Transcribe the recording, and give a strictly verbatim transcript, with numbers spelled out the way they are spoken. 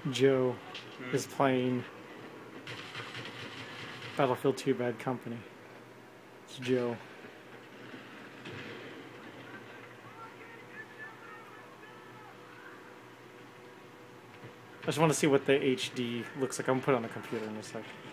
Joe Hmm. is playing Battlefield two Bad Company. It's Joe. I just want to see what the H D looks like. I'm gonna put it on the computer in a sec.